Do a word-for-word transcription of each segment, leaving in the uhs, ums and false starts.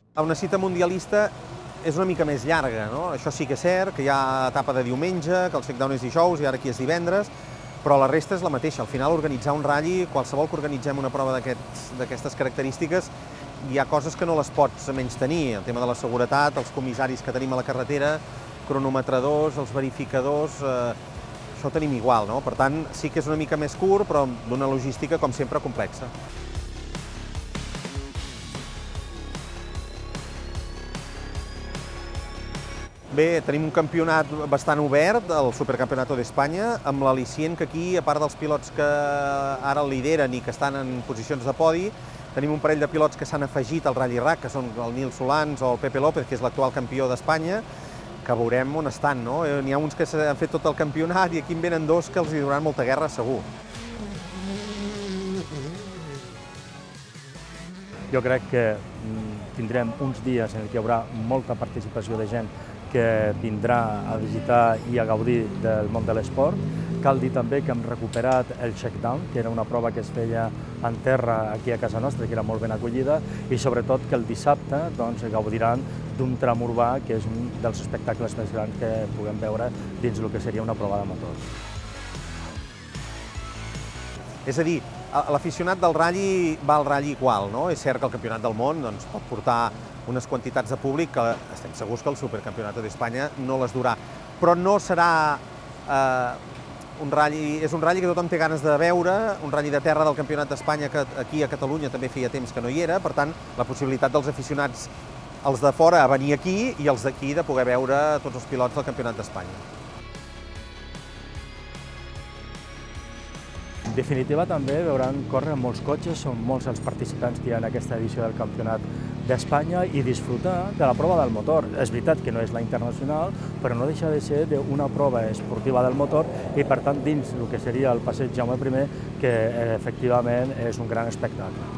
Una cita mundialista és una mica més llarga, no? Això sí que és cert, que hi ha etapa de diumenge, que el shakedown és dijous i ara aquí és divendres, però la resta és la mateixa. Al final, organitzar un ratll, qualsevol que organitzem una prova d'aquestes característiques, hi ha coses que no les pots menystenir. El tema de la seguretat, els comissaris que tenim a la carretera, cronometradors, els verificadors, eh, això ho tenim igual, no? Per tant, sí que és una mica més curt, però d'una logística, com sempre, complexa. Bé, tenim un campionat bastant obert, el Supercampeonato d'Espanya, amb l'al·licient que aquí, a part dels pilots que ara el lideren i que estan en posicions de podi, tenim un parell de pilots que s'han afegit al Rally Rack, que són el Nil Solans o el Pepe López, que és l'actual campió d'Espanya, que veurem on estan, no? N'hi ha uns que s'han fet tot el campionat i aquí en venen dos que els hi donaran molta guerra, segur. Jo crec que tindrem uns dies en què hi haurà molta participació de gent que vindrà a visitar i a gaudir del món de l'esport. Cal dir també que hem recuperat el shakedown, que era una prova que es feia en terra aquí a casa nostra, que era molt ben acollida, i sobretot que el dissabte doncs, gaudiran d'un tram urbà, que és un dels espectacles més grans que puguem veure dins el que seria una prova de motor. És a dir, l'aficionat del ratll va al ratll igual, no? És cert que el Campionat del Món doncs, pot portar unes quantitats de públic que estem segurs que el Supercampeonato d'Espanya no les durà. Però no serà eh, un ratll... És un ratll que tothom té ganes de veure, un ratll de terra del Campionat d'Espanya que aquí a Catalunya també feia temps que no hi era, per tant, la possibilitat dels aficionats, els de fora, a venir aquí i els d'aquí de poder veure tots els pilots del Campionat d'Espanya. En definitiva, també veuran córrer molts cotxes, són molts els participants que hi ha en aquesta edició del Campionat d'Espanya i disfrutar de la prova del motor. És veritat que no és la internacional, però no deixa de ser una prova esportiva del motor i, per tant, dins el que seria el passeig Jaume primer, que efectivament és un gran espectacle.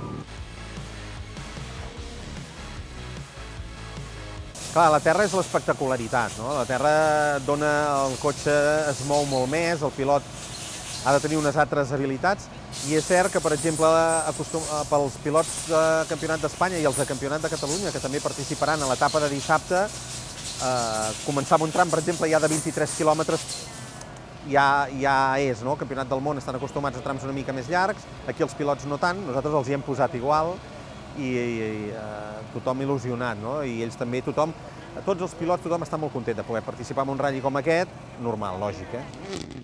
Clar, la terra és l'espectacularitat, no? La terra dona... el cotxe es mou molt més, el pilot ha de tenir unes altres habilitats, i és cert que, per exemple, pels pilots de Campionat d'Espanya i els de Campionat de Catalunya, que també participaran a l'etapa de dissabte, començar amb un tram, per exemple, ja de vint-i-tres quilòmetres, ja és, no? El Campionat del Món estan acostumats a trams una mica més llargs, aquí els pilots no tant, nosaltres els hi hem posat igual, i tothom il·lusionat, no? I ells també, tothom, tots els pilots, tothom està molt content de poder participar en un ratll com aquest, normal, lògic, eh?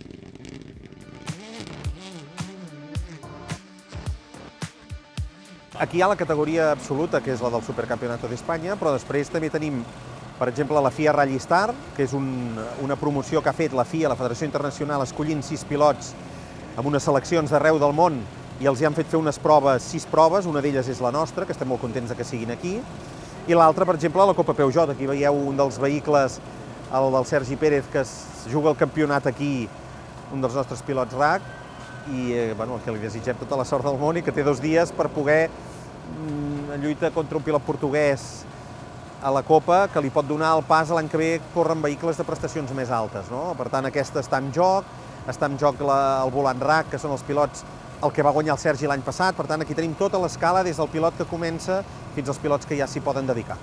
Aquí hi ha la categoria absoluta, que és la del Supercampeonato d'Espanya, però després també tenim, per exemple, la FIA Rally Star, que és una promoció que ha fet la FIA, la Federació Internacional, escollint sis pilots amb unes seleccions d'arreu del món i els hi han fet fer unes proves, sis proves, una d'elles és la nostra, que estem molt contents que siguin aquí, i l'altra, per exemple, la Copa Peugeot. Aquí veieu un dels vehicles, el del Sergi Pérez, que es juga el campionat aquí, un dels nostres pilots R A C, i que li desitgem tota la sort del món i que té dos dies per poder lluitar contra un pilot portuguès a la Copa, que li pot donar el pas l'any que ve córrer amb vehicles de prestacions més altes. Per tant, aquesta està en joc, està en joc el volant R A C, que són els pilots, el que va guanyar el Sergi l'any passat. Per tant, aquí tenim tota l'escala des del pilot que comença fins als pilots que ja s'hi poden dedicar.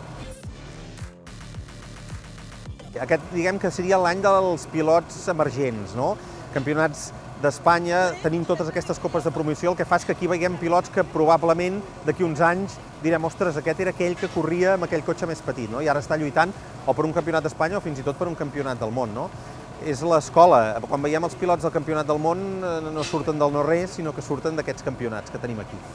Aquest, diguem que seria l'any dels pilots emergents, no? Campionats d'Espanya, tenim totes aquestes copes de promoció, el que fa és que aquí veiem pilots que probablement d'aquí uns anys direm, ostres, aquest era aquell que corria amb aquell cotxe més petit, no? I ara està lluitant o per un campionat d'Espanya o fins i tot per un campionat del món, no? És l'escola. Quan veiem els pilots del campionat del món no surten del no-res, sinó que surten d'aquests campionats que tenim aquí.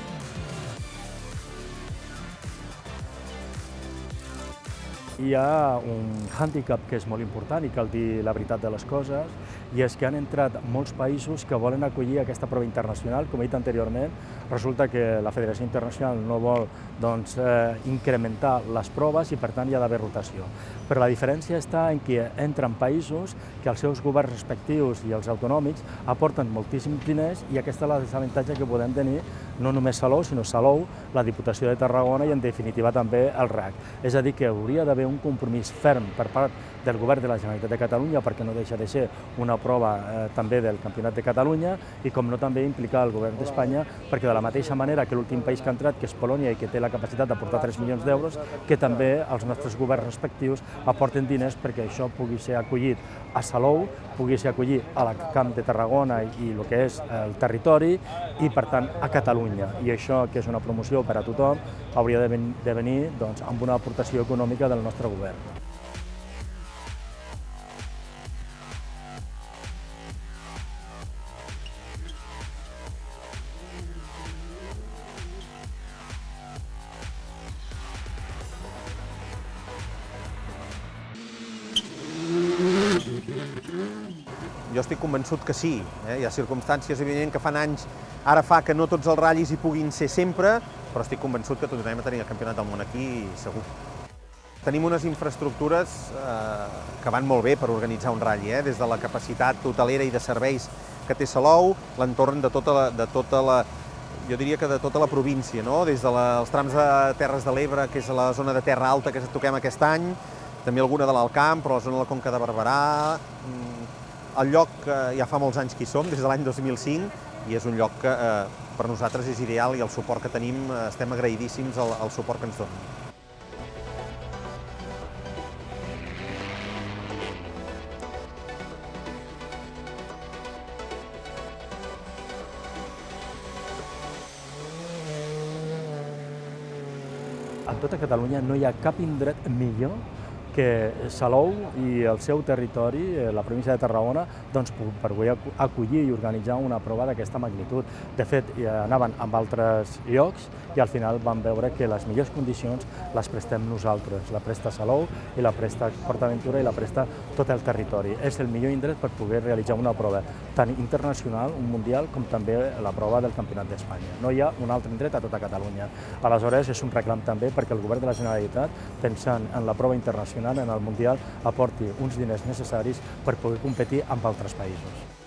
Hi ha un hàndicap que és molt important i cal dir la veritat de les coses, i és que han entrat molts països que volen acollir aquesta prova internacional. Com he dit anteriorment, resulta que la Federació Internacional no vol incrementar les proves i, per tant, hi ha d'haver rotació. Però la diferència està en que entren països que els seus governs respectius i els autonòmics aporten moltíssims diners, i aquest és l'avantatge que podem tenir no només Salou, sinó Salou, la Diputació de Tarragona i, en definitiva, també el R A C. És a dir, que hauria d'haver un compromís ferm per part del Govern de la Generalitat de Catalunya, perquè no deixa de ser una prova també del Campionat de Catalunya, i com no també implicar el Govern d'Espanya, perquè de la la mateixa manera que l'últim país que ha entrat, que és Polònia, i que té la capacitat d'aportar tres milions d'euros, que també els nostres governs respectius aporten diners perquè això pugui ser acollit a Salou, pugui ser acollit al Camp de Tarragona i el que és el territori, i per tant a Catalunya. I això, que és una promoció per a tothom, hauria de venir doncs, amb una aportació econòmica del nostre govern. Jo estic convençut que sí. Eh? Hi ha circumstàncies, evidentment, que fan anys, ara fa que no tots els ratllis hi puguin ser sempre, però estic convençut que tornarem a tenir el Campionat del Món aquí, segur. Tenim unes infraestructures eh, que van molt bé per organitzar un ratll, eh? Des de la capacitat hotelera i de serveis que té Salou, l'entorn de tota la, de tota la, jo diria que de tota la província, no? Des dels trams de Terres de l'Ebre, que és la zona de Terra Alta que toquem aquest any, també alguna de l'Alt Camp, però la zona de la Conca de Barberà. El lloc que ja fa molts anys que hi som, des de l'any dos mil cinc, i és un lloc que eh, per nosaltres és ideal i el suport que tenim, eh, estem agraïdíssims al, al suport que ens donen. En tota Catalunya no hi ha cap indret millor que Salou i el seu territori, la província de Tarragona, doncs, per poder acollir i organitzar una prova d'aquesta magnitud. De fet, anaven amb altres llocs i al final vam veure que les millors condicions les prestem nosaltres. La presta Salou i la presta PortAventura i la presta tot el territori. És el millor indret per poder realitzar una prova tant internacional, un mundial, com també la prova del Campionat d'Espanya. No hi ha un altre indret a tota Catalunya. Aleshores, és un reclam també perquè el govern de la Generalitat, pensant en la prova internacional, en el Mundial, aporti uns diners necessaris per poder competir amb altres països.